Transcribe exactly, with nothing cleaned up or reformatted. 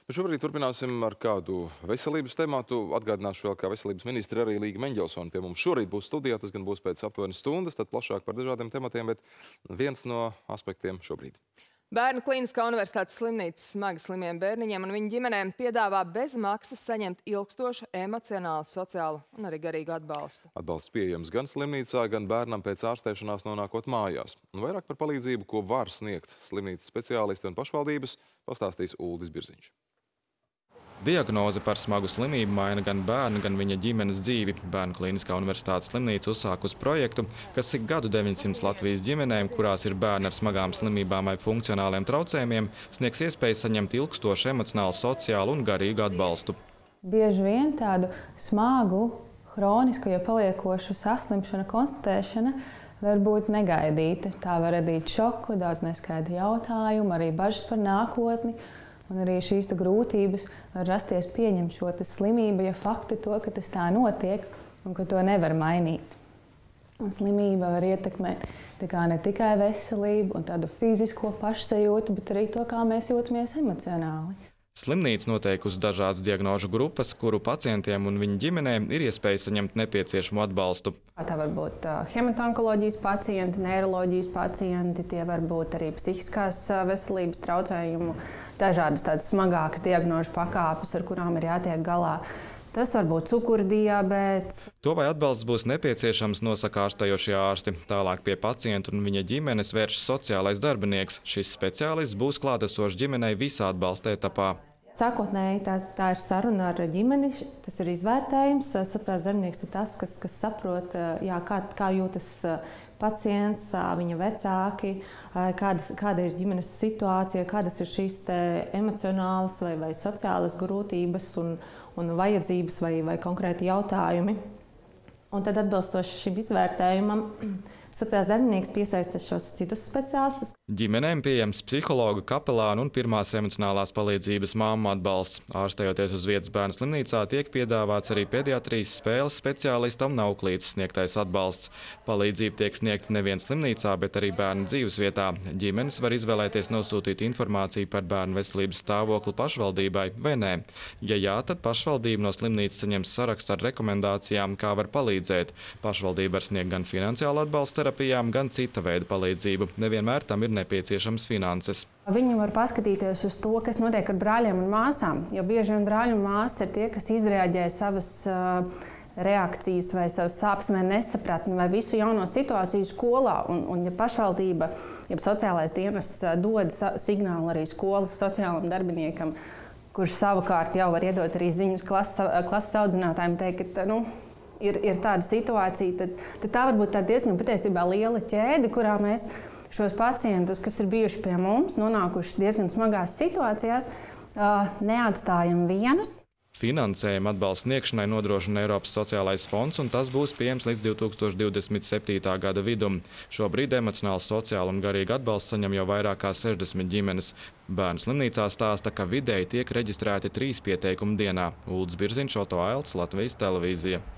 Šobrīd turpināsim ar kādu veselības tematu. Atgādināšu vēl, kā veselības ministri arī Līga Meņģelsone pie mums šorīt būs studijā. Tas gan būs pēc aptuveni stundas, tad plašāk par dažādiem tematiem, bet viens no aspektiem šobrīd. Bērnu Kliniskā universitātes slimnīca smagi slimiem bērniņiem un viņu ģimenēm piedāvā bez maksas saņemt ilgstošu emocionālu, sociālu un arī garīgu atbalstu. Atbalsts pieejams gan slimnīcā, gan bērnam pēc ārstēšanās nonākot mājās. Un vairāk par palīdzību, ko var sniegt slimnīcas speciālisti un pašvaldības, pastāstīs Uldis Birziņš. Diagnoze par smagu slimību maina gan bērnu, gan viņa ģimenes dzīvi. Bērnu Kliniskā universitātes slimnīca uzsākusi projektu, kas ik gadu deviņsimt Latvijas ģimenēm, kurās ir bērni ar smagām slimībām vai funkcionāliem traucējumiem, sniegs iespēju saņemt ilgstošu emocionālu, sociālu un garīgu atbalstu. Bieži vien tādu smagu, hronisku, ja paliekošu saslimšanu konstatēšana var būt negaidīta. Tā var radīt šoku, daudz neskaidru jautājumu, arī bažas par nākotni. Un arī šīs grūtības var rasties pieņemt šo slimību, ja faktu to, ka tas tā notiek un ka to nevar mainīt. Un slimība var ietekmēt ne tikai veselību un tādu fizisko pašsajūtu, bet arī to, kā mēs jūtamies emocionāli. Slimnīca noteikusi dažādas diagnožu grupas, kuru pacientiem un viņu ģimenēm ir iespēja saņemt nepieciešamo atbalstu. Tā var būt hematonkoloģijas pacienti, neiroloģijas pacienti, tie var būt arī psihiskās veselības traucējumu, dažādas tādas smagākas diagnožu pakāpes, ar kurām ir jātiek galā. Tas var būt cukurdiabēts. To, vai atbalsts būs nepieciešams, nosaka ārstējošie ārsti. Tālāk pie pacienta un viņa ģimenes vēršas sociālais darbinieks. Šis speciālists būs klātesošs ģimenei visā atbalsta etapā. Sākotnēji tā, tā ir saruna ar ģimeni, tas ir izvērtējums. Sociālais darbinieks ir tas, kas, kas saprot, jā, kā, kā jūtas pacients, viņa vecāki, kādas, kāda ir ģimenes situācija, kādas ir šīs te emocionālas vai, vai sociālas grūtības un, un vajadzības vai, vai konkrēti jautājumi. Un tad atbilstoši šim izvērtējumam sociālais darbinieks piesaista šos citus speciālistus. Ģimenēm pieejams psihologa, kapelāna un pirmās emocionālās palīdzības mammu atbalsts. Ārstējoties uz vietas bērnu slimnīcā, tiek piedāvāts arī pediatrijas spēles speciālistam un auklītes sniegtais atbalsts. Palīdzība tiek sniegta nevien slimnīcā, bet arī bērnu dzīvesvietā. Ģimenes var izvēlēties nosūtīt informāciju par bērnu veselības stāvokli pašvaldībai vai nē. Ja jā, tad pašvaldība no slimnīcas saņems sarakstu ar rekomendācijām, kā var palīdzēt. Pašvaldība var sniegt gan finansiālu atbalstu terapijām, gan cita veida palīdzību. Nevienmēr tam ir nepieciešams finanses. Viņi var paskatīties uz to, kas notiek ar brāļiem un māsām, jo bieži vien brāļi un māsas ir tie, kas izreaģē savas uh, reakcijas vai savas sāpes vai nesapratni vai visu jauno situāciju skolā. Un, un ja pašvaldība, ja sociālais dienests dod signālu arī skolas sociālam darbiniekam, kurš savukārt jau var iedot arī ziņas klases, klases audzinātājiem, teikt, ka nu, ir, ir tāda situācija, tad, tad tā var būt tā diezgan patiesībā liela ķēde, kurā mēs šos pacientus, kas ir bijuši pie mums, nonākuši diezgan smagās situācijās, neatstājam vienus. Finansējuma atbalsta sniegšanai nodrošina Eiropas sociālais fonds, un tas būs pieejams līdz divi tūkstoši divdesmit septītā gada vidum. Šobrīd emocionāli, sociāli un garīgi atbalsts saņem jau vairāk kā sešdesmit ģimenes. Bērnu slimnīcā stāsta, ka vidēji tiek reģistrēti trīs pieteikumi dienā. Uldis Birziņš, Oto Ailts, Latvijas televīzija.